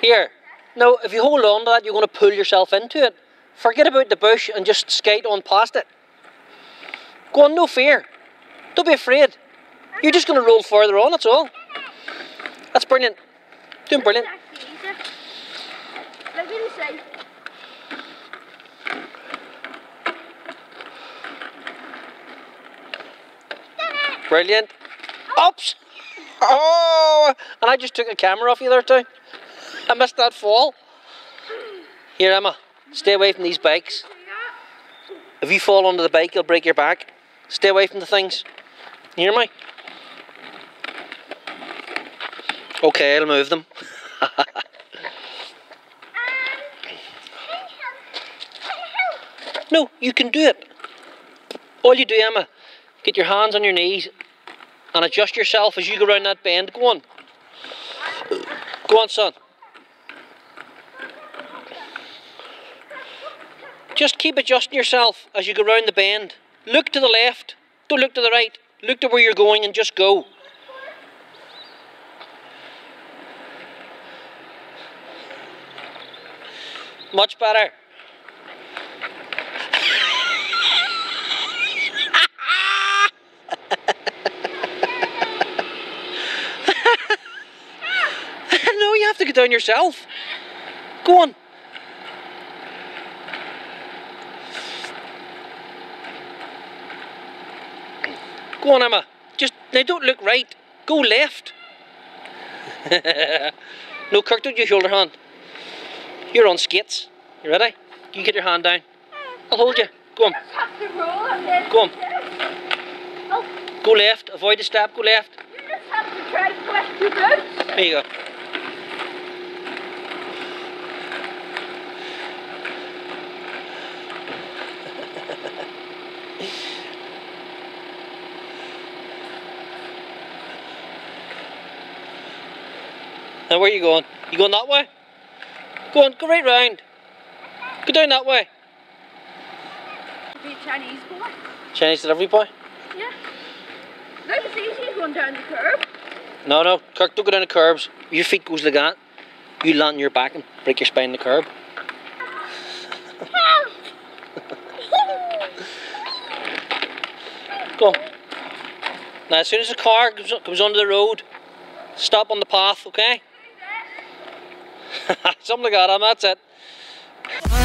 Here. No, if you hold on to that, you're going to pull yourself into it. Forget about the bush and just skate on past it. Go on, no fear. Don't be afraid. You're just going to roll further on, that's all. That's brilliant. Doing brilliant. Brilliant. Oops! Oh! And I just took a camera off you there too. I missed that fall. Here, Emma. Stay away from these bikes. If you fall onto the bike, you'll break your back. Stay away from the things. You hear me? Okay, I'll move them. No, you can do it. All you do, Emma, get your hands on your knees and adjust yourself as you go around that bend. Go on. Go on, son. Just keep adjusting yourself as you go round the bend. Look to the left. Don't look to the right. Look to where you're going and just go. Much better. No, you have to get down yourself. Go on. Go on, Emma. Now don't look right. Go left. No, Kirk, don't use your shoulder hand. You're on skates. You ready? You get your hand down. I'll hold you. Go on. Go on. Go left. Avoid the step. Go left. You just have to try to twist your boots. There you go. Now where are you going? You going that way? Go on, go right round. Go down that way. Be a Chinese boy. Chinese delivery boy? Yeah. Look, it's easy going down the curb. No, Kirk, don't go down the curbs. Your feet goes like that. You land on your back and break your spine in the curb. Go on. Now as soon as the car comes onto the road, stop on the path, okay? Something like that, that's it.